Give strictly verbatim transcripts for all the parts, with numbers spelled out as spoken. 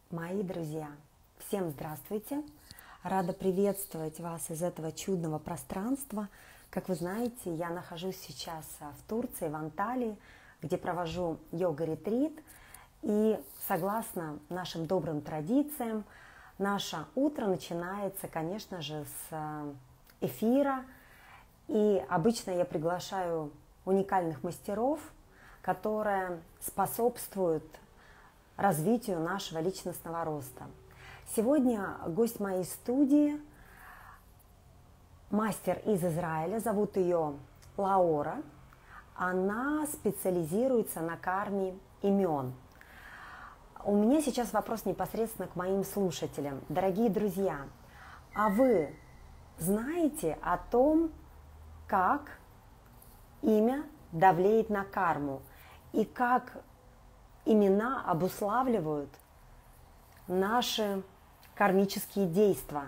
Мои друзья, всем здравствуйте! Рада приветствовать вас из этого чудного пространства. Как вы знаете, я нахожусь сейчас в Турции, в Анталии, где провожу йога-ретрит. И согласно нашим добрым традициям, наше утро начинается, конечно же, с эфира. И обычно я приглашаю уникальных мастеров, которые способствуют развитию нашего личностного роста. Сегодня гость моей студии, мастер из Израиля, зовут ее Лаура. Она специализируется на карме имен. У меня сейчас вопрос непосредственно к моим слушателям. Дорогие друзья, а вы знаете о том, как имя давлеет на карму и как имена обуславливают наши кармические действия?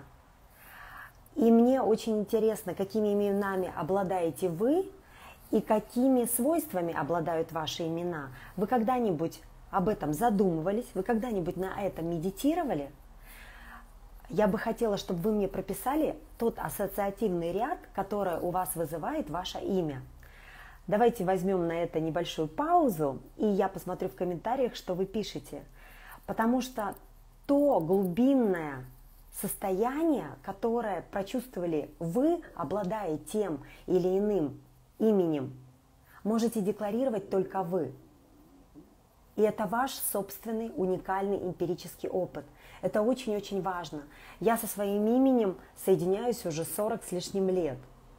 И мне очень интересно, какими именами обладаете вы и какими свойствами обладают ваши имена. Вы когда-нибудь об этом задумывались? Вы когда-нибудь на этом медитировали? Я бы хотела, чтобы вы мне прописали тот ассоциативный ряд, который у вас вызывает ваше имя. Давайте возьмем на это небольшую паузу, и я посмотрю в комментариях, что вы пишете. Потому что то глубинное состояние, которое прочувствовали вы, обладая тем или иным именем, можете декларировать только вы. И это ваш собственный уникальный эмпирический опыт. Это очень-очень важно. Я со своим именем соединяюсь уже сорок с лишним лет.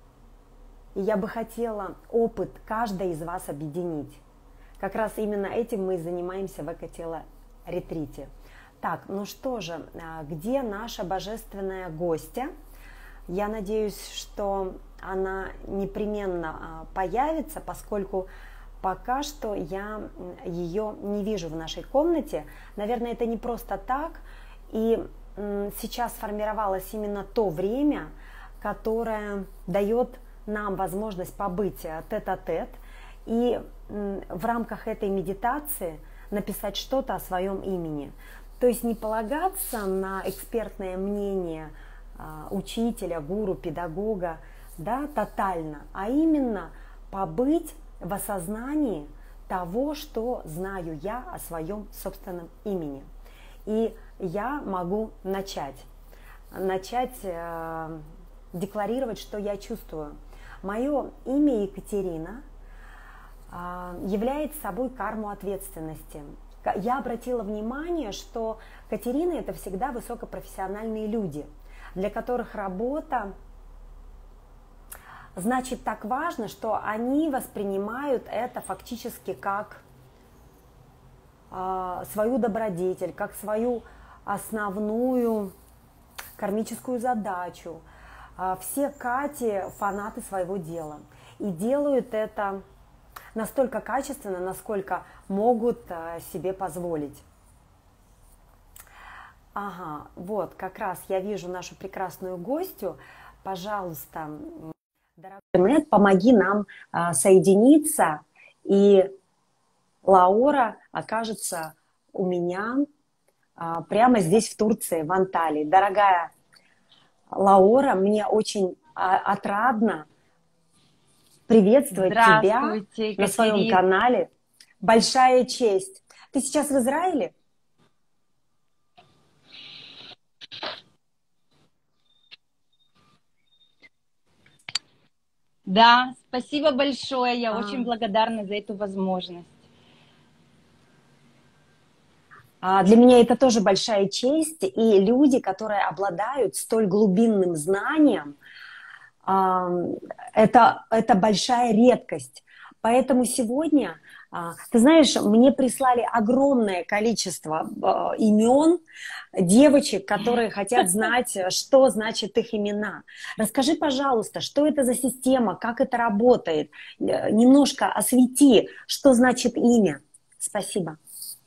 И я бы хотела опыт каждой из вас объединить. Как раз именно этим мы и занимаемся в Экотело-ретрите. Так, ну что же, где наша божественная гостья? Я надеюсь, что она непременно появится, поскольку пока что я ее не вижу в нашей комнате. Наверное, это не просто так. И сейчас сформировалось именно то время, которое дает нам возможность побыть тет-а-тет и в рамках этой медитации написать что-то о своем имени. То есть не полагаться на экспертное мнение учителя, гуру, педагога, да, тотально, а именно побыть в осознании того, что знаю я о своем собственном имени. И я могу начать, начать э, декларировать, что я чувствую. Мое имя Екатерина является собой карму ответственности. Я обратила внимание, что Катерины – это всегда высокопрофессиональные люди, для которых работа значит так важно, что они воспринимают это фактически как свою добродетель, как свою основную кармическую задачу. Все Кати фанаты своего дела и делают это настолько качественно, насколько могут себе позволить. Ага, вот как раз я вижу нашу прекрасную гостью. Пожалуйста, дорогой интернет, помоги нам соединиться, и Лаура окажется у меня прямо здесь, в Турции, в Анталии. Дорогая Лаура, мне очень отрадно приветствовать тебя на своем канале. Большая честь. Ты сейчас в Израиле? Да, спасибо большое. Я а. очень благодарна за эту возможность. Для меня это тоже большая честь, и люди, которые обладают столь глубинным знанием, это, это большая редкость. Поэтому сегодня, ты знаешь, мне прислали огромное количество имен девочек, которые хотят знать, что значит их имена. Расскажи, пожалуйста, что это за система, как это работает? Немножко освети, что значит имя. Спасибо.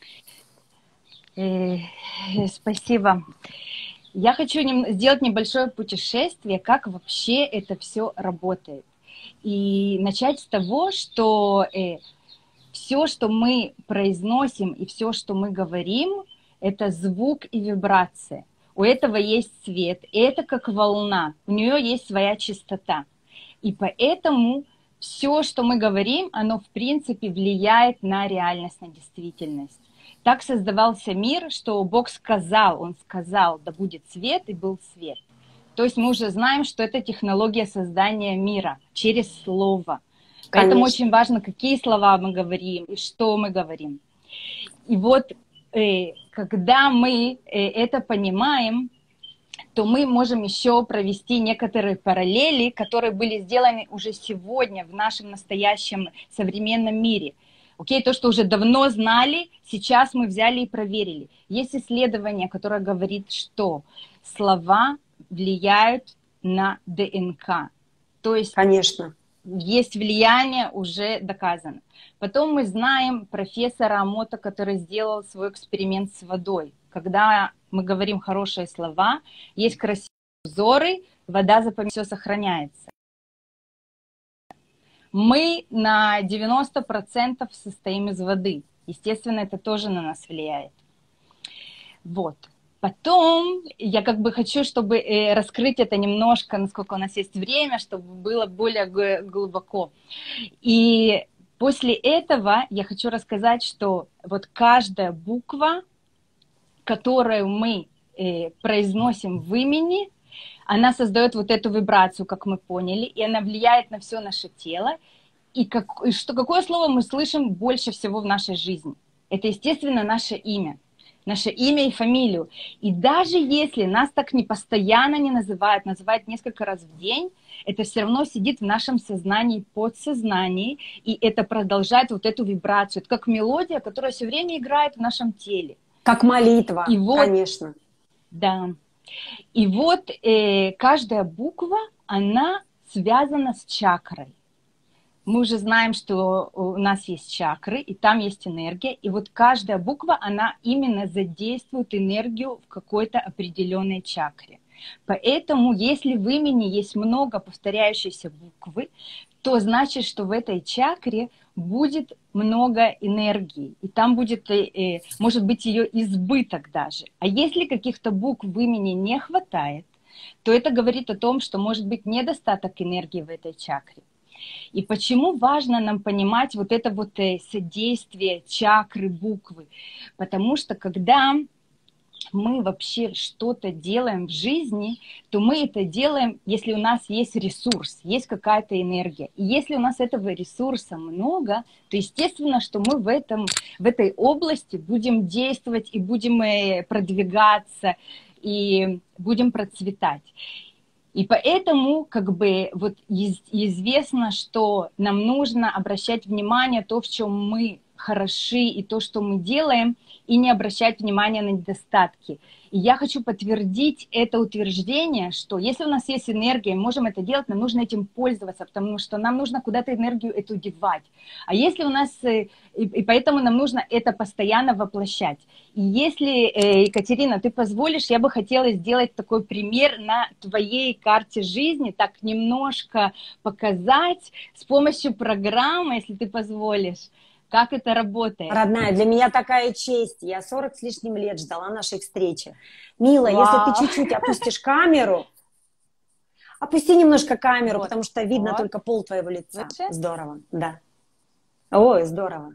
Спасибо. Я хочу сделать небольшое путешествие, как вообще это все работает. И начать с того, что э, все, что мы произносим и все, что мы говорим, это звук и вибрация. У этого есть цвет, и это как волна, у нее есть своя частота. И поэтому все, что мы говорим, оно в принципе влияет на реальность, на действительность. Так создавался мир, что Бог сказал, Он сказал, да будет свет, и был свет. То есть мы уже знаем, что это технология создания мира через слово. Поэтому Конечно. очень важно, какие слова мы говорим и что мы говорим. И вот э, когда мы э, это понимаем, то мы можем еще провести некоторые параллели, которые были сделаны уже сегодня в нашем настоящем современном мире. Окей, то, что уже давно знали, сейчас мы взяли и проверили. Есть исследование, которое говорит, что слова влияют на ДНК. То есть Конечно. есть влияние, уже доказано. Потом мы знаем профессора Амота, который сделал свой эксперимент с водой. Когда мы говорим хорошие слова, есть красивые узоры, вода запоминается, все сохраняется. Мы на девяносто процентов состоим из воды. Естественно, это тоже на нас влияет. Вот. Потом я как бы хочу, чтобы э, раскрыть это немножко, насколько у нас есть время, чтобы было более глубоко. И после этого я хочу рассказать, что вот каждая буква, которую мы э, произносим в имени, она создает вот эту вибрацию, как мы поняли, и она влияет на все наше тело. И, как, и что, какое слово мы слышим больше всего в нашей жизни? Это, естественно, наше имя. Наше имя и фамилию. И даже если нас так не постоянно не называют, называют несколько раз в день, это все равно сидит в нашем сознании, подсознании, и это продолжает вот эту вибрацию. Это как мелодия, которая все время играет в нашем теле. Как молитва, и вот, конечно. Да. И вот э, каждая буква, она связана с чакрой. Мы уже знаем, что у нас есть чакры, и там есть энергия. И вот каждая буква, она именно задействует энергию в какой-то определенной чакре. Поэтому, если в имени есть много повторяющихся буквы, то значит, что в этой чакре будет много энергии. И там будет, э, может быть, ее избыток даже. А если каких-то букв в имени не хватает, то это говорит о том, что может быть недостаток энергии в этой чакре. И почему важно нам понимать вот это вот содействие чакры, буквы? Потому что когда мы вообще что-то делаем в жизни, то мы это делаем, если у нас есть ресурс, есть какая-то энергия. И если у нас этого ресурса много, то естественно, что мы в, этом, в этой области будем действовать и будем продвигаться, и будем процветать. И поэтому как бы вот известно, что нам нужно обращать внимание на то, в чем мы хороши, и то, что мы делаем, и не обращать внимания на недостатки. И я хочу подтвердить это утверждение, что если у нас есть энергия, мы можем это делать, нам нужно этим пользоваться, потому что нам нужно куда-то энергию эту девать. А если у нас, и, и поэтому нам нужно это постоянно воплощать. И если, Екатерина, ты позволишь, я бы хотела сделать такой пример на твоей карте жизни, так немножко показать с помощью программы, если ты позволишь. Как это работает? Родная, для меня такая честь. Я сорок с лишним лет ждала нашей встречи. Мила, Вау. если ты чуть-чуть опустишь камеру, опусти немножко камеру, Вот. потому что видно Вот. только пол твоего лица. Лучше? Здорово, да. Ой, здорово.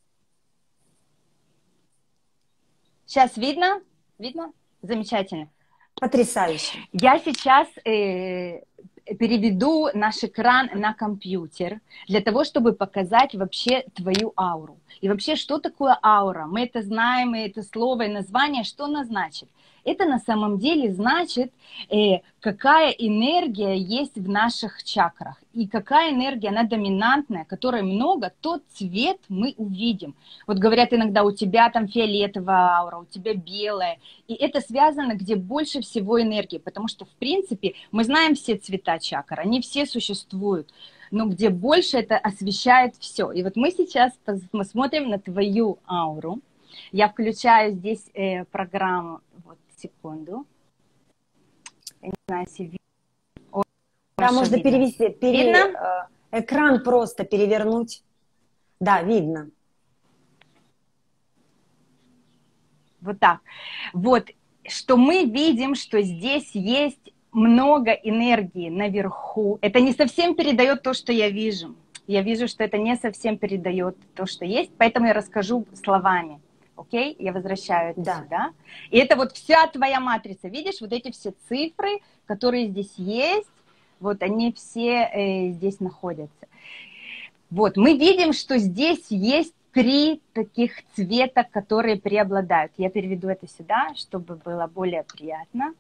Сейчас видно? Видно? Замечательно. Потрясающе. Я сейчас э, переведу наш экран на компьютер для того, чтобы показать вообще твою ауру. И вообще, что такое аура? Мы это знаем, и это слово, и название, что оно значит? Это на самом деле значит, э, какая энергия есть в наших чакрах. И какая энергия, она доминантная, которой много, тот цвет мы увидим. Вот говорят иногда, у тебя там фиолетовая аура, у тебя белая. И это связано, где больше всего энергии. Потому что, в принципе, мы знаем все цвета чакр, они все существуют. Но где больше, это освещает все. И вот мы сейчас посмотрим на твою ауру. Я включаю здесь э, программу. Вот, секунду. Я не знаю, если видно. О, да, можно видно. перевести. Пере... Видно? Экран просто перевернуть. Да, видно. Вот так. Вот, что мы видим, что здесь есть много энергии наверху. Это не совсем передает то, что я вижу. Я вижу, что это не совсем передает то, что есть, поэтому я расскажу словами. Окей? Я возвращаю это Да. сюда. И это вот вся твоя матрица. Видишь, вот эти все цифры, которые здесь есть, вот они все э, здесь находятся. Вот, мы видим, что здесь есть три таких цвета, которые преобладают. Я переведу это сюда, чтобы было более приятно.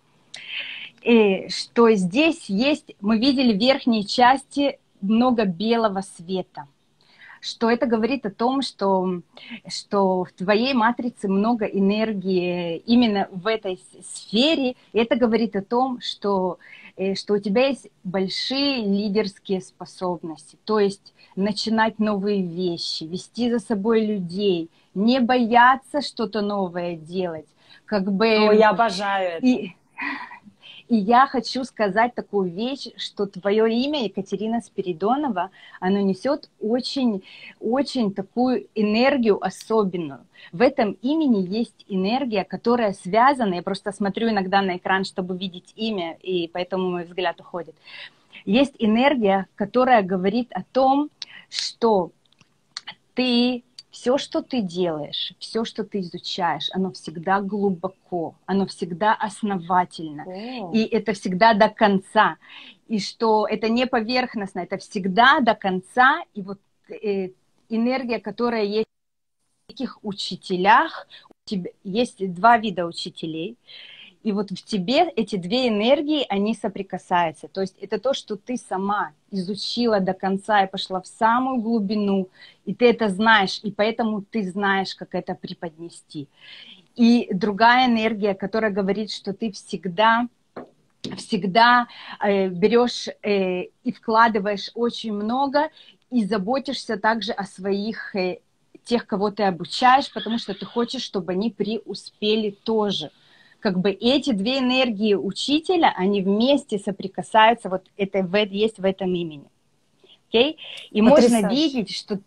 И что здесь есть, мы видели в верхней части много белого света. Что это говорит о том, что, что в твоей матрице много энергии именно в этой сфере. И это говорит о том, что, что у тебя есть большие лидерские способности. То есть начинать новые вещи, вести за собой людей, не бояться что-то новое делать. Как бы... О, я обожаю это. И... И я хочу сказать такую вещь, что твое имя, Екатерина Спиридонова, оно несет очень, очень такую энергию особенную. В этом имени есть энергия, которая связана, я просто смотрю иногда на экран, чтобы видеть имя, и поэтому мой взгляд уходит. Есть энергия, которая говорит о том, что ты... Все, что ты делаешь, все, что ты изучаешь, оно всегда глубоко, оно всегда основательно. Oh. И это всегда до конца. И что это не поверхностно, это всегда до конца. И вот э, энергия, которая есть в таких учителях, у тебя есть два вида учителей. И вот в тебе эти две энергии, они соприкасаются. То есть это то, что ты сама изучила до конца и пошла в самую глубину, и ты это знаешь, и поэтому ты знаешь, как это преподнести. И другая энергия, которая говорит, что ты всегда, всегда э, берешь э, и вкладываешь очень много, и заботишься также о своих, э, тех, кого ты обучаешь, потому что ты хочешь, чтобы они преуспели тоже. Как бы эти две энергии учителя, они вместе соприкасаются, вот это есть в этом имени. Okay? И потрясающе. Можно видеть, что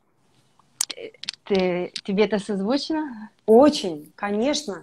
ты, тебе это созвучно? Очень, конечно.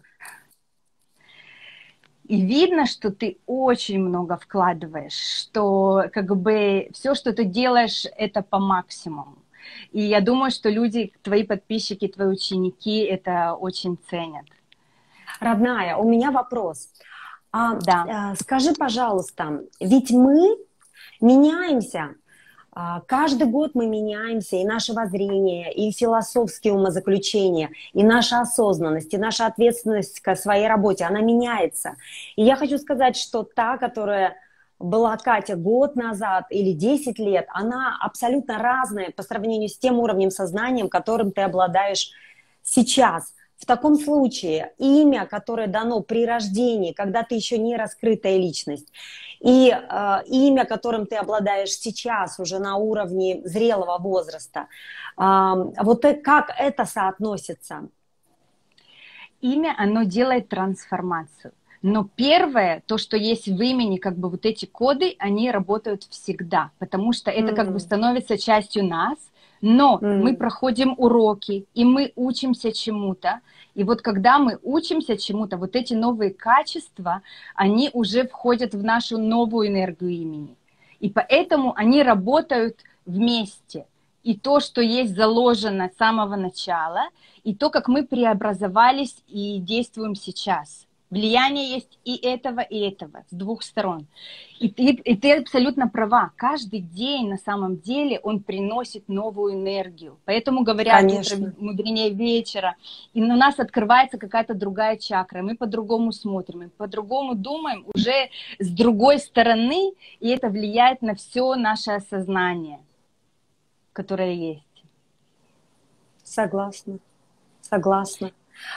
И видно, что ты очень много вкладываешь, что как бы все, что ты делаешь, это по максимуму. И я думаю, что люди, твои подписчики, твои ученики это очень ценят. Родная, у меня вопрос. А, да. Скажи, пожалуйста, ведь мы меняемся, каждый год мы меняемся, и наше воззрение, и философские умозаключения, и наша осознанность, и наша ответственность к своей работе, она меняется. И я хочу сказать, что та, которая была, Катя, год назад или десять лет, она абсолютно разная по сравнению с тем уровнем сознания, которым ты обладаешь сейчас. В таком случае имя, которое дано при рождении, когда ты еще не раскрытая личность, и э, имя, которым ты обладаешь сейчас уже на уровне зрелого возраста, э, вот как это соотносится? Имя, оно делает трансформацию. Но первое, то, что есть в имени, как бы вот эти коды, они работают всегда, потому что это mm. как бы становится частью нас. Но mm. мы проходим уроки, и мы учимся чему-то. И вот когда мы учимся чему-то, вот эти новые качества, они уже входят в нашу новую энергию имени. И поэтому они работают вместе. И то, что есть заложено с самого начала, и то, как мы преобразовались и действуем сейчас. Влияние есть и этого, и этого, с двух сторон. И ты, и ты абсолютно права. Каждый день на самом деле он приносит новую энергию. Поэтому говорят, утро мудренее вечера. И у нас открывается какая-то другая чакра. Мы по-другому смотрим, мы по-другому думаем уже с другой стороны. И это влияет на все наше осознание, которое есть. Согласна. Согласна.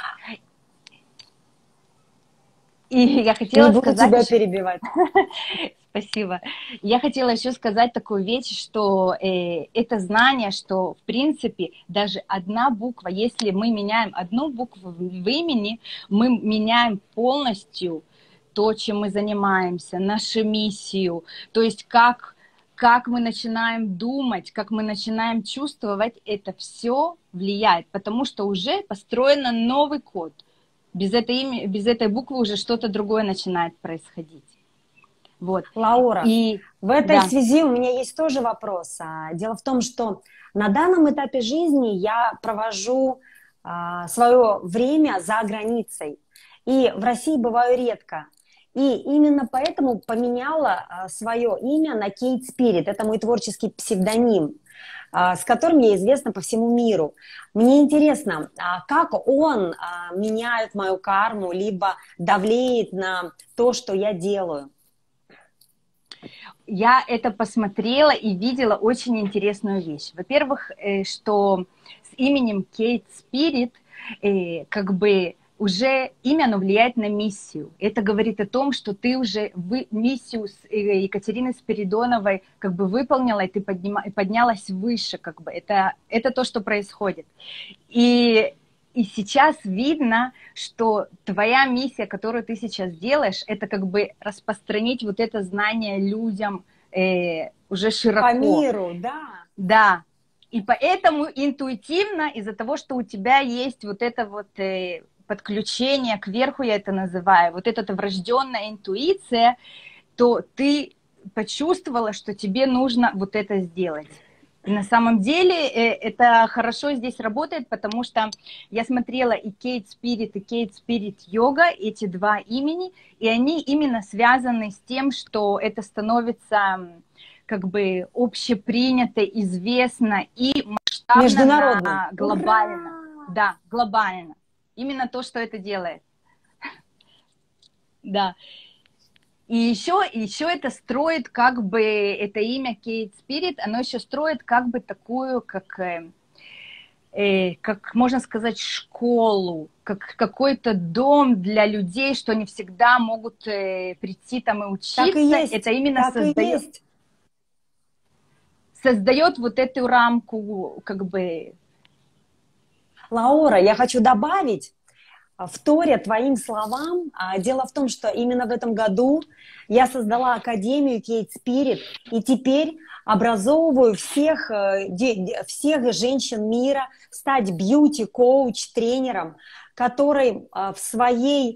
И я хотела Не буду сказать, тебя еще... перебивать. Спасибо. Я хотела еще сказать такую вещь, что э, это знание, что в принципе даже одна буква, если мы меняем одну букву в имени, мы меняем полностью то, чем мы занимаемся, нашу миссию, то есть как, как мы начинаем думать, как мы начинаем чувствовать, это все влияет, потому что уже построен новый код. Без этой, имя, без этой буквы уже что-то другое начинает происходить. Вот. Лаура, и, в этой да. связи у меня есть тоже вопрос. Дело в том, что на данном этапе жизни я провожу а, свое время за границей. И в России бываю редко. И именно поэтому поменяла а, свое имя на Кейт Спирит. Это мой творческий псевдоним, а, с которым я известна по всему миру. Мне интересно, а, как он а, меняет мою карму, либо давлеет на то, что я делаю. Я это посмотрела и видела очень интересную вещь. Во-первых, что с именем Кейт Спирит как бы уже имя, оно влияет на миссию. Это говорит о том, что ты уже вы, миссию с Екатериной Спиридоновой как бы выполнила, и ты поднима, поднялась выше. Как бы. Это, это то, что происходит. И И сейчас видно, что твоя миссия, которую ты сейчас делаешь, это как бы распространить вот это знание людям э, уже широко. По миру, да. Да. И поэтому интуитивно, из-за того, что у тебя есть вот это вот э, подключение кверху, я это называю, вот эта врожденная интуиция, то ты почувствовала, что тебе нужно вот это сделать. И на самом деле это хорошо здесь работает, потому что я смотрела и Кейт Спирит, и Кейт Спирит Йога, эти два имени, и они именно связаны с тем, что это становится как бы общепринято, известно и масштабно, международно, глобально. Ура! Да, глобально. Именно то, что это делает. Да. И еще, еще это строит как бы, это имя Кейт Спирит, оно еще строит как бы такую, как, э, как можно сказать, школу, как какой-то дом для людей, что они всегда могут э, прийти там и учиться. Так и есть, это именно так создает, и есть. создает вот эту рамку, как бы. Лаура, я хочу добавить, вторя твоим словам, дело в том, что именно в этом году я создала Академию Кейт Спирит, и теперь образовываю всех, всех женщин мира стать бьюти-коуч, тренером, который в своей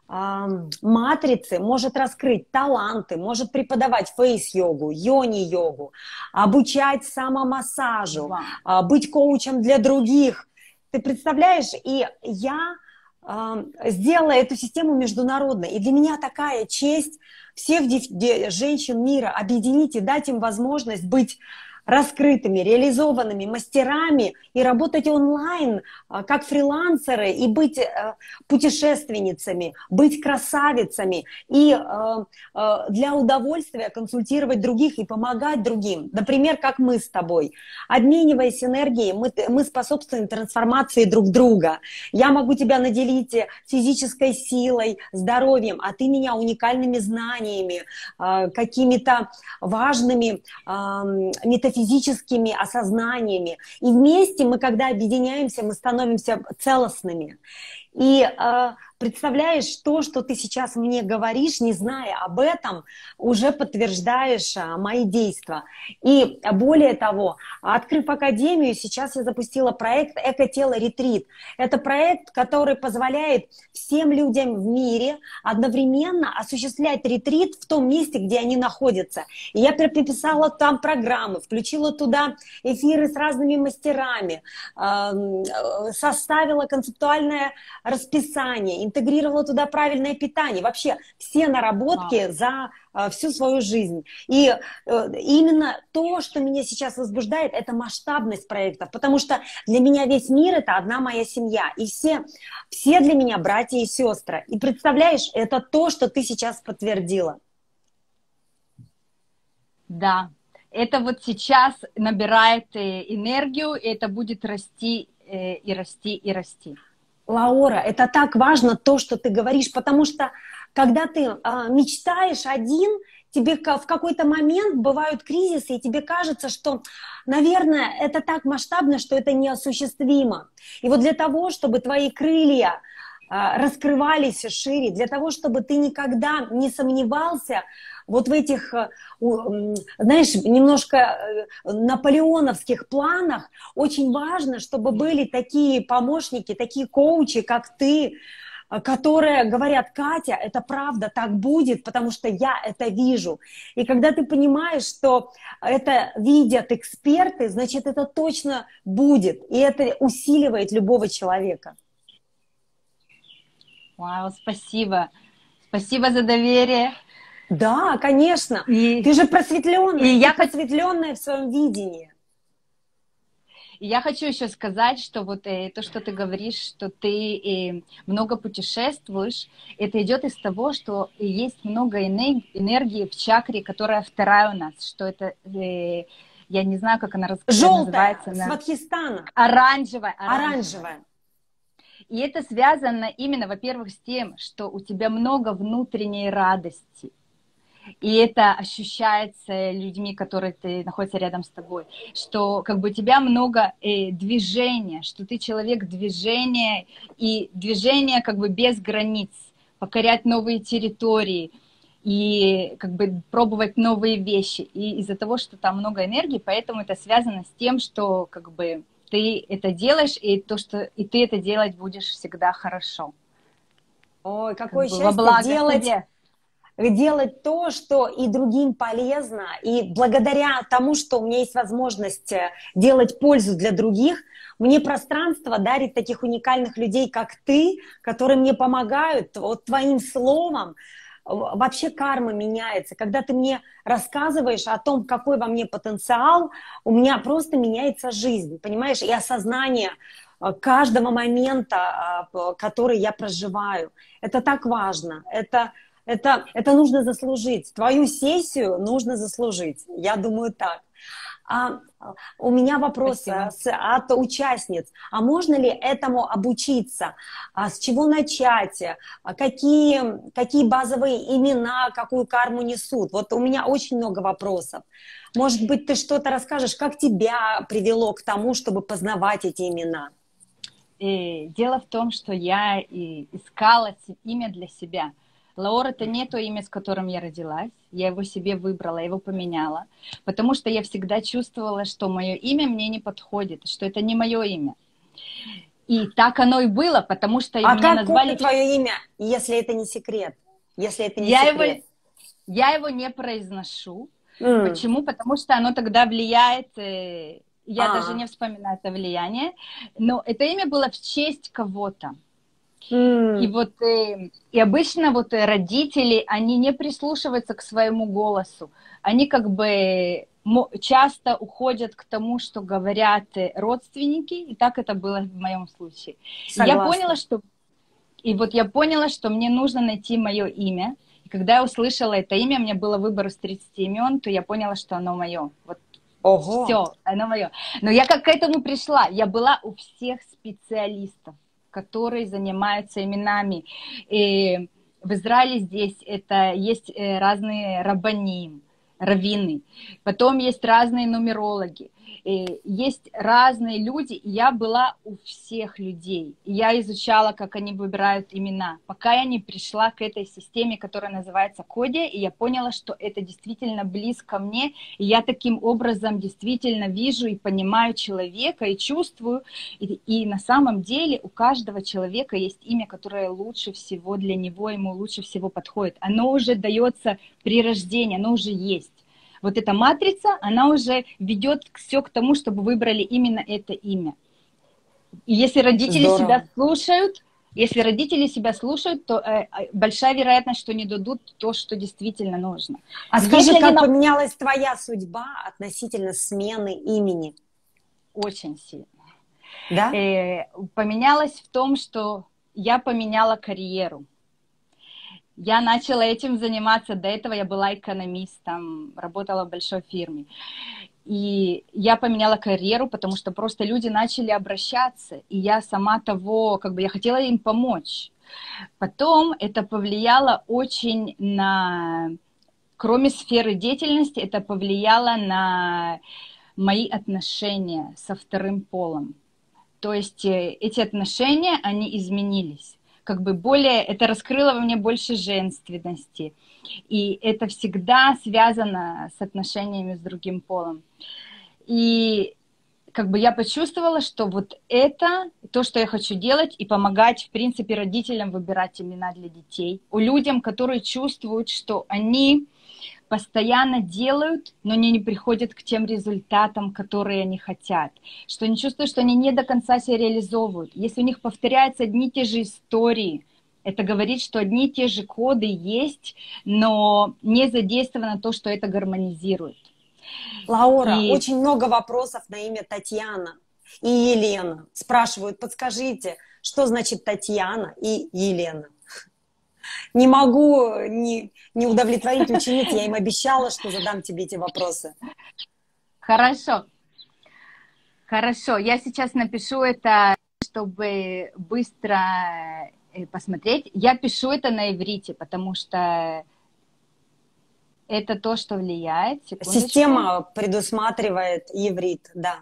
матрице может раскрыть таланты, может преподавать фейс-йогу, йони-йогу, обучать самомассажу, wow. быть коучем для других. Ты представляешь, и я сделала эту систему международной. И для меня такая честь всех женщин мира объединить и дать им возможность быть раскрытыми, реализованными мастерами и работать онлайн как фрилансеры, и быть путешественницами, быть красавицами, и для удовольствия консультировать других и помогать другим. Например, как мы с тобой. Обмениваясь энергией, мы, мы способствуем трансформации друг друга. Я могу тебя наделить физической силой, здоровьем, а ты меня уникальными знаниями, какими-то важными метафизическими физическими осознаниями. И вместе мы, когда объединяемся, мы становимся целостными. И э, представляешь, то, что ты сейчас мне говоришь, не зная об этом, уже подтверждаешь а, мои действия. И более того, открыв Академию, сейчас я запустила проект «Эко-тело ретрит». Это проект, который позволяет всем людям в мире одновременно осуществлять ретрит в том месте, где они находятся. И я переписала там программы, включила туда эфиры с разными мастерами, э, составила концептуальное расписание, интегрировала туда правильное питание, вообще все наработки wow. за э, всю свою жизнь. И э, именно то, что меня сейчас возбуждает, это масштабность проектов, потому что для меня весь мир – это одна моя семья, и все, все для меня братья и сестры. И представляешь, это то, что ты сейчас подтвердила. Да, это вот сейчас набирает э, энергию, и это будет расти э, и расти и расти. Лаура, это так важно, то, что ты говоришь, потому что, когда ты а, мечтаешь один, тебе в какой-то момент бывают кризисы, и тебе кажется, что, наверное, это так масштабно, что это неосуществимо. И вот для того, чтобы твои крылья а, раскрывались шире, для того, чтобы ты никогда не сомневался вот в этих, знаешь, немножко наполеоновских планах, очень важно, чтобы были такие помощники, такие коучи, как ты, которые говорят: Катя, это правда, так будет, потому что я это вижу. И когда ты понимаешь, что это видят эксперты, значит, это точно будет. И это усиливает любого человека. Вау, спасибо. Спасибо за доверие. Да, конечно. И, ты же просветленная, и ты я просветленная в своем видении. И я хочу еще сказать, что вот э, то, что ты говоришь, что ты э, много путешествуешь, это идет из того, что есть много энергии в чакре, которая вторая у нас, что это, э, я не знаю, как она Желтая, называется. Желтая, Сватхистана. Оранжевая, оранжевая. Оранжевая. И это связано именно, во-первых, с тем, что у тебя много внутренней радости. И это ощущается людьми, которые ты, находятся рядом с тобой, что как бы у тебя много э, движения, что ты человек движения, и движение как бы без границ, покорять новые территории и как бы пробовать новые вещи. И из-за того, что там много энергии, поэтому это связано с тем, что как бы ты это делаешь, и, то, что, и ты это делать будешь всегда хорошо. Ой, какое как счастье бы, во благо делать... себе. делать то, что и другим полезно, и благодаря тому, что у меня есть возможность делать пользу для других, мне пространство дарит таких уникальных людей, как ты, которые мне помогают. Вот твоим словом вообще карма меняется. Когда ты мне рассказываешь о том, какой во мне потенциал, у меня просто меняется жизнь, понимаешь, и осознание каждого момента, который я проживаю. Это так важно. Это Это, это нужно заслужить. Твою сессию нужно заслужить. Я думаю так. А, у меня вопрос с, от участниц. А можно ли этому обучиться? А с чего начать? А какие, какие базовые имена, какую карму несут? Вот у меня очень много вопросов. Может быть, ты что-то расскажешь, как тебя привело к тому, чтобы познавать эти имена? И дело в том, что я и искала имя для себя. Лаора — это не то имя, с которым я родилась. Я его себе выбрала, его поменяла. Потому что я всегда чувствовала, что мое имя мне не подходит, что это не мое имя. И так оно и было, потому что а меня какое назвали... твое имя, если это не секрет? Если это не я секрет. Его, я его не произношу. Mm. Почему? Потому что оно тогда влияет... Я А. даже не вспоминаю это влияние. Но это имя было в честь кого-то. Mm. И вот э, и обычно вот родители, они не прислушиваются к своему голосу. Они как бы часто уходят к тому, что говорят родственники, и так это было в моем случае. И я поняла, что и вот я поняла, что мне нужно найти мое имя. И когда я услышала это имя, у меня было выбор из тридцати имен, то я поняла, что оно мое. Вот Ого. Все, оно мое. Но я как к этому пришла. Я была у всех специалистов, которые занимаются именами. И в Израиле здесь это есть разные рабаним, раввины. Потом есть разные нумерологи. И есть разные люди. И я была у всех людей. И я изучала, как они выбирают имена, пока я не пришла к этой системе, которая называется Кодия. И я поняла, что это действительно близко мне. И я таким образом действительно вижу и понимаю человека, и чувствую. И, и на самом деле у каждого человека есть имя, которое лучше всего для него, ему лучше всего подходит. Оно уже дается при рождении, оно уже есть. Вот эта матрица, она уже ведет все к тому, чтобы выбрали именно это имя. И если родители Здорово. себя слушают, если родители себя слушают, то э, большая вероятность, что они дадут то, что действительно нужно. А скажи, если как на... поменялась твоя судьба относительно смены имени? Очень сильно. Да? Э, поменялась в том, что я поменяла карьеру. Я начала этим заниматься. До этого я была экономистом, работала в большой фирме. И я поменяла карьеру, потому что просто люди начали обращаться. И я сама того, как бы я хотела им помочь. Потом это повлияло очень на... Кроме сферы деятельности, это повлияло на мои отношения со вторым полом. То есть эти отношения, они изменились. Как бы более, это раскрыло во мне больше женственности. И это всегда связано с отношениями с другим полом. И как бы я почувствовала, что вот это то, что я хочу делать, и помогать, в принципе, родителям выбирать имена для детей. У людям, которые чувствуют, что они постоянно делают, но они не приходят к тем результатам, которые они хотят. Что они чувствуют, что они не до конца себя реализовывают. Если у них повторяются одни и те же истории, это говорит, что одни и те же коды есть, но не задействовано то, что это гармонизирует. Лаура, И... очень много вопросов на имя Татьяна и Елена. Спрашивают, подскажите, что значит Татьяна и Елена? Не могу не, не удовлетворить учениц, я им обещала, что задам тебе эти вопросы. Хорошо. Хорошо, я сейчас напишу это, чтобы быстро посмотреть. Я пишу это на иврите, потому что это то, что влияет. Секундочку. Система предусматривает иврит, да.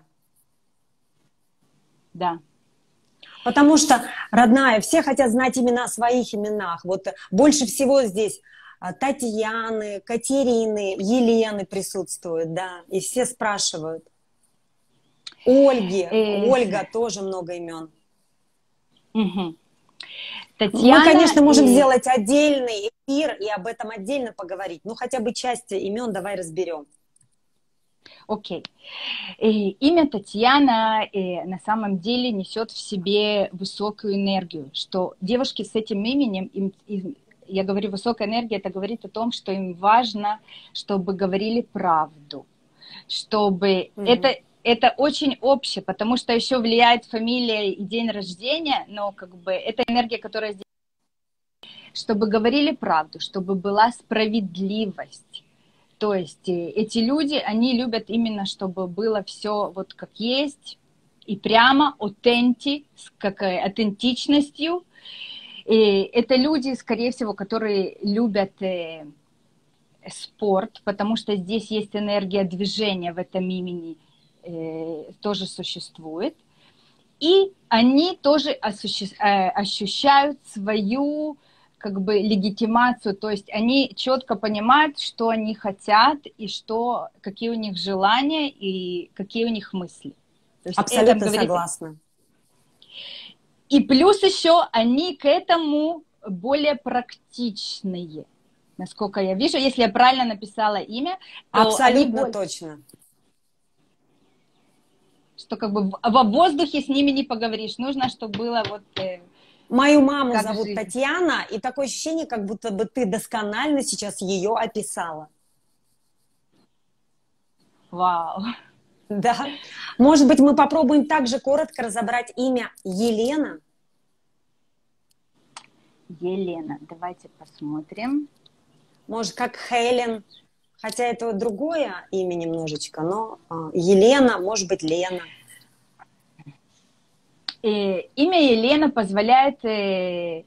Да. Потому что, родная, все хотят знать имена о своих именах. Вот больше всего здесь Татьяны, Катерины, Елены присутствуют, да. И все спрашивают. Ольги, э... Ольга, тоже много имен. Угу. Татьяна, мы, конечно, можем и... сделать отдельный эфир и об этом отдельно поговорить. Ну, хотя бы часть имен давай разберем. Окей. И имя Татьяна и на самом деле несет в себе высокую энергию, что девушки с этим именем, им, им, я говорю высокая энергия, это говорит о том, что им важно, чтобы говорили правду, чтобы mm-hmm. это... Это очень общее, потому что еще влияет фамилия и день рождения, но как бы это энергия, которая здесь, чтобы говорили правду, чтобы была справедливость. То есть эти люди, они любят именно, чтобы было все вот как есть, и прямо, аутенти, с какой аутентичностью. И это люди, скорее всего, которые любят э, спорт, потому что здесь есть энергия движения в этом имени, тоже существует, и они тоже ощущают свою как бы легитимацию, то есть они четко понимают, что они хотят и что, какие у них желания и какие у них мысли. То есть абсолютно говорит... согласна. И плюс еще они к этому более практичные, насколько я вижу, если я правильно написала имя. Абсолютно более... точно. Что как бы во воздухе с ними не поговоришь. Нужно, чтобы было вот... Э, Мою маму зовут жизнь. Татьяна, и такое ощущение, как будто бы ты досконально сейчас ее описала. Вау. Да. Может быть, мы попробуем также коротко разобрать имя Елена? Елена. Давайте посмотрим. Может, как Хелен. Хотя это другое имя немножечко, но э, Елена, может быть, Лена. И имя Елена позволяет, э,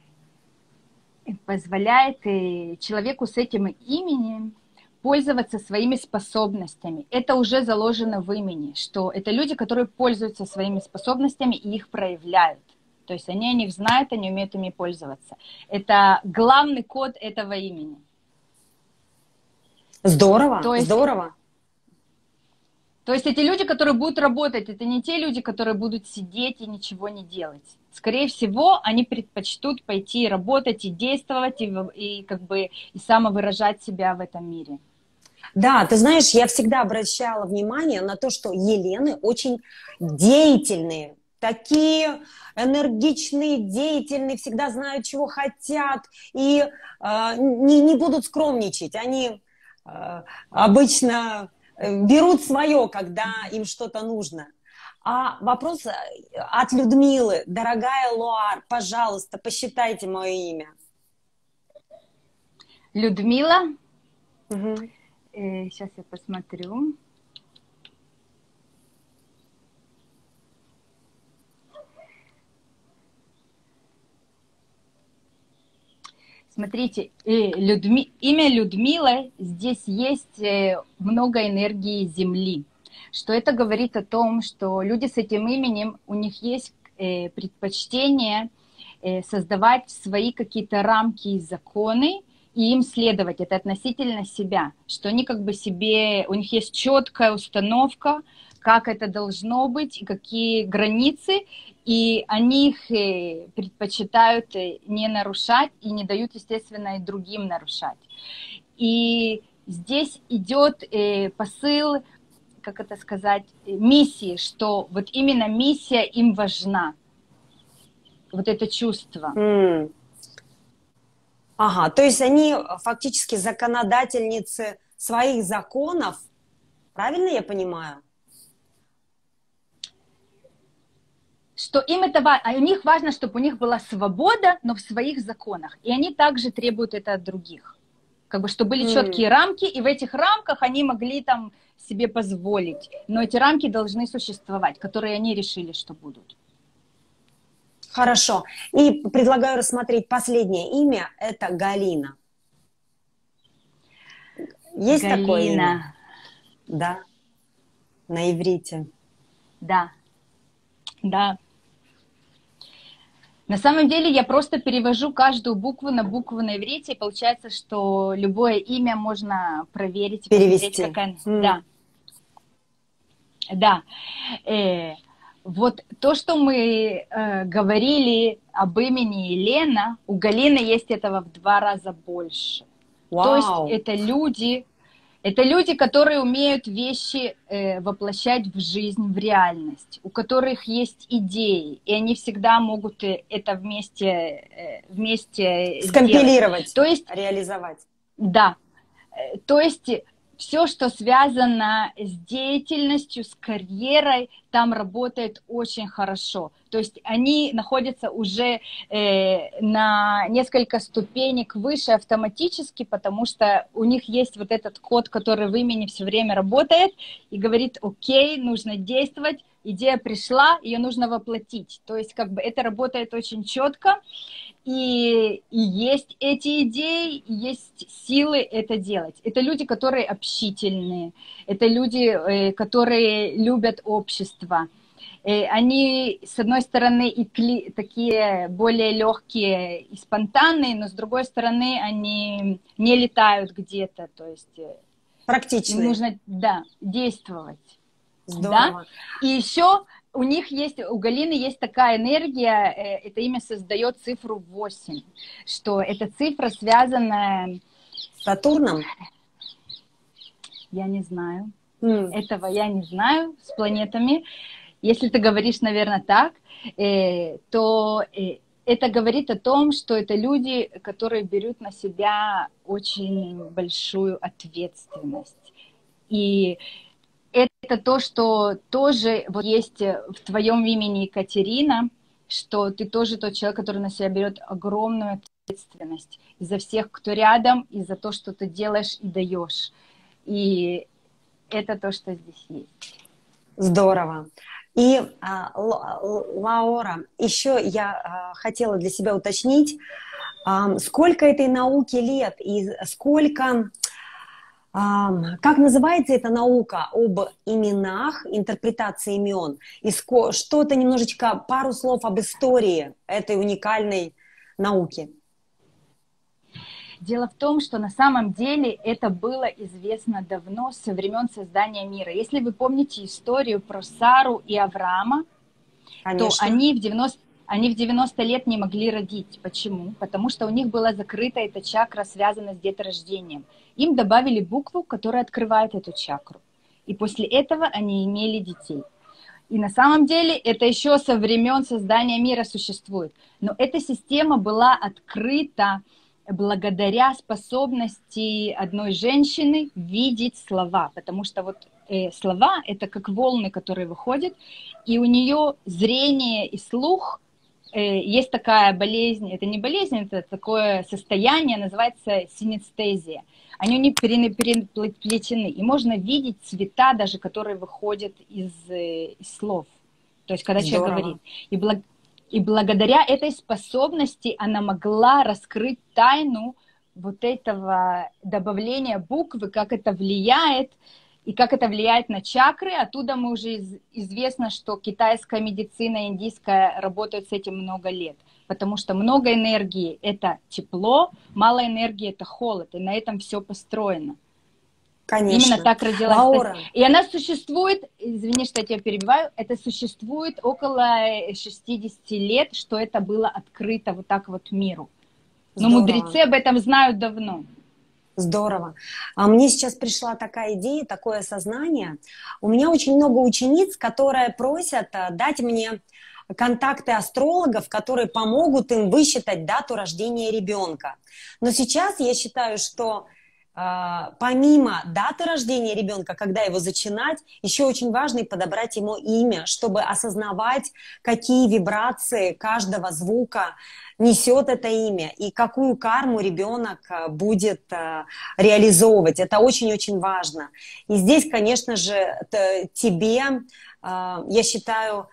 позволяет э, человеку с этим именем пользоваться своими способностями. Это уже заложено в имени, что это люди, которые пользуются своими способностями и их проявляют. То есть они о них знают, они умеют ими пользоваться. Это главный код этого имени. Здорово, то есть, здорово. То есть эти люди, которые будут работать, это не те люди, которые будут сидеть и ничего не делать. Скорее всего, они предпочтут пойти работать и действовать, и, и как бы и самовыражать себя в этом мире. Да, ты знаешь, я всегда обращала внимание на то, что Елены очень деятельные, такие энергичные, деятельные, всегда знают, чего хотят, и э, не, не будут скромничать. Они э, обычно берут свое, когда им что-то нужно. А вопрос от Людмилы. Дорогая Луар, пожалуйста, посчитайте мое имя. Людмила. Угу. Э, сейчас я посмотрю. Смотрите, Людми... имя Людмила, здесь есть много энергии Земли. Что это говорит о том, что люди с этим именем, у них есть предпочтение создавать свои какие-то рамки и законы, и им следовать. Это относительно себя. Что они как бы себе, у них есть четкая установка, как это должно быть, и какие границы, и они их предпочитают не нарушать и не дают, естественно, и другим нарушать. И здесь идет посыл, как это сказать, миссии, что вот именно миссия им важна, вот это чувство. Mm. Ага, то есть они фактически законодательницы своих законов, правильно я понимаю? Что им это важно, а у них важно, чтобы у них была свобода, но в своих законах. И они также требуют это от других. Как бы, чтобы были mm. четкие рамки, и в этих рамках они могли там себе позволить. Но эти рамки должны существовать, которые они решили, что будут. Хорошо. И предлагаю рассмотреть последнее имя. Это Галина. Есть Галина. такое имя? Да. На иврите. Да. Да. На самом деле я просто перевожу каждую букву на букву на иврите, и получается, что любое имя можно проверить и перевести. Посмотреть, какая... Mm. Да. Да. Э, вот то, что мы э, говорили об имени Елена, у Галины есть этого в два раза больше. Wow. То есть это люди... Это люди, которые умеют вещи э, воплощать в жизнь, в реальность, у которых есть идеи, и они всегда могут это вместе, э, вместе скомпилировать, сделать. То есть, реализовать. Да. То есть все, что связано с деятельностью, с карьерой, там работает очень хорошо. То есть они находятся уже э, на несколько ступенек выше автоматически, потому что у них есть вот этот код, который в имени все время работает и говорит: окей, нужно действовать, идея пришла, ее нужно воплотить. То есть как бы это работает очень четко. И, и есть эти идеи, и есть силы это делать. Это люди, которые общительные, это люди, которые любят общество. Они, с одной стороны, и кли, такие более легкие и спонтанные, но с другой стороны, они не летают где-то. То есть практичные. Им нужно, да, действовать. Здорово. Да? И еще... У них есть, у Галины есть такая энергия, это имя создает цифру восемь, что эта цифра связана... С Сатурном? Я не знаю. Mm. Этого я не знаю с планетами. Если ты говоришь, наверное, так, то это говорит о том, что это люди, которые берут на себя очень большую ответственность. И это то, что тоже вот есть в твоем имени, Екатерина, что ты тоже тот человек, который на себя берет огромную ответственность и за всех, кто рядом, и за то, что ты делаешь и даешь. И это то, что здесь есть. Здорово. И, а, Лаура, еще я а, хотела для себя уточнить, а, сколько этой науке лет и сколько... Как называется эта наука об именах, интерпретации имен? И что-то немножечко, пару слов об истории этой уникальной науки. Дело в том, что на самом деле это было известно давно, со времен создания мира. Если вы помните историю про Сару и Авраама, Конечно. то они в девяносто Они в девяносто лет не могли родить. Почему? Потому что у них была закрыта эта чакра, связанная с деторождением. Им добавили букву, которая открывает эту чакру. И после этого они имели детей. И на самом деле это еще со времен создания мира существует. Но эта система была открыта благодаря способности одной женщины видеть слова. Потому что вот э, слова — это как волны, которые выходят, и у нее зрение и слух. Есть такая болезнь, это не болезнь, это такое состояние, называется синестезия. Они у них переплетены, и можно видеть цвета даже, которые выходят из, из слов. То есть, когда Здорово. Человек говорит. И, благ, и благодаря этой способности она могла раскрыть тайну вот этого добавления буквы, как это влияет, и как это влияет на чакры. Оттуда мы уже из, известно, что китайская медицина, индийская работают с этим много лет. Потому что много энергии – это тепло, мало энергии – это холод. И на этом все построено. Конечно. Именно так родилась. Лаура. И она существует, извини, что я тебя перебиваю, это существует около шестидесяти лет, что это было открыто вот так вот миру. Но Здорово. мудрецы об этом знают давно. Здорово. А мне сейчас пришла такая идея, такое осознание. У меня очень много учениц, которые просят дать мне контакты астрологов, которые помогут им высчитать дату рождения ребенка. Но сейчас я считаю, что э, помимо даты рождения ребенка, когда его зачинать, еще очень важно и подобрать ему имя, чтобы осознавать, какие вибрации каждого звука несет это имя и какую карму ребенок будет э, реализовывать. Это очень-очень важно. И здесь, конечно же, тебе, э, я считаю,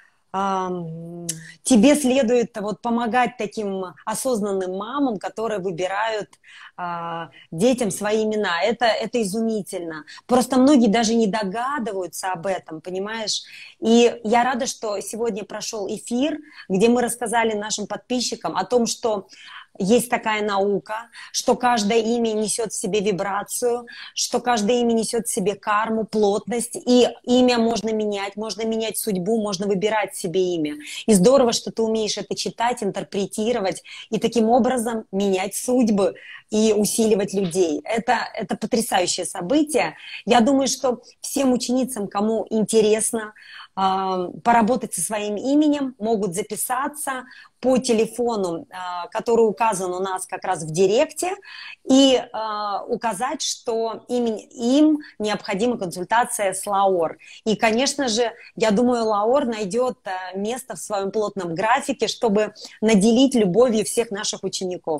тебе следует вот помогать таким осознанным мамам, которые выбирают а, детям свои имена. Это, это изумительно. Просто многие даже не догадываются об этом, понимаешь? И я рада, что сегодня прошел эфир, где мы рассказали нашим подписчикам о том, что есть такая наука, что каждое имя несет в себе вибрацию, что каждое имя несет в себе карму, плотность, и имя можно менять, можно менять судьбу, можно выбирать себе имя. И здорово, что ты умеешь это читать, интерпретировать, и таким образом менять судьбы и усиливать людей. Это, это потрясающее событие. Я думаю, что всем ученицам, кому интересно поработать со своим именем, могут записаться по телефону, который указан у нас как раз в директе, и указать, что им, им необходима консультация с Лаор. И, конечно же, я думаю, Лаор найдет место в своем плотном графике, чтобы наделить любовью всех наших учеников.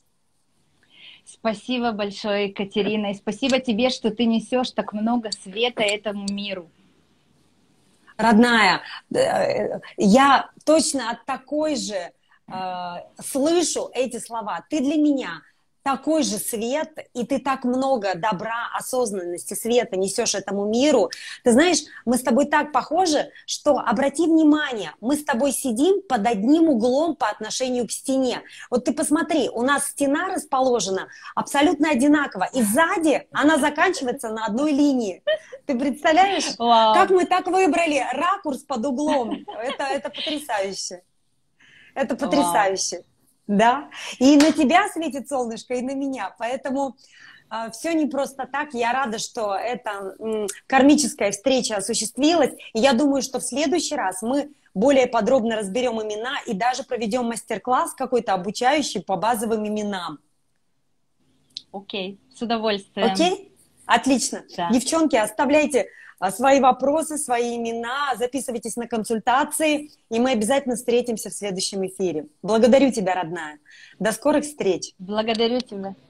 Спасибо большое, Екатерина, и спасибо тебе, что ты несешь так много света этому миру. Родная, я точно от такой же э, слышу эти слова. Ты для меня такой же свет, и ты так много добра, осознанности, света несешь этому миру. Ты знаешь, мы с тобой так похожи, что, обрати внимание, мы с тобой сидим под одним углом по отношению к стене. Вот ты посмотри, у нас стена расположена абсолютно одинаково, и сзади она заканчивается на одной линии. Ты представляешь, Вау. Как мы так выбрали ракурс под углом? Это, это потрясающе. Это потрясающе. Вау. Да, и на тебя светит солнышко, и на меня, поэтому э, все не просто так. Я рада, что эта м, кармическая встреча осуществилась, и я думаю, что в следующий раз мы более подробно разберем имена и даже проведем мастер-класс какой-то обучающий по базовым именам. Окей, с удовольствием. Окей? Отлично. Да. Девчонки, оставляйте свои вопросы, свои имена, записывайтесь на консультации, и мы обязательно встретимся в следующем эфире. Благодарю тебя, родная. До скорых встреч. Благодарю тебя.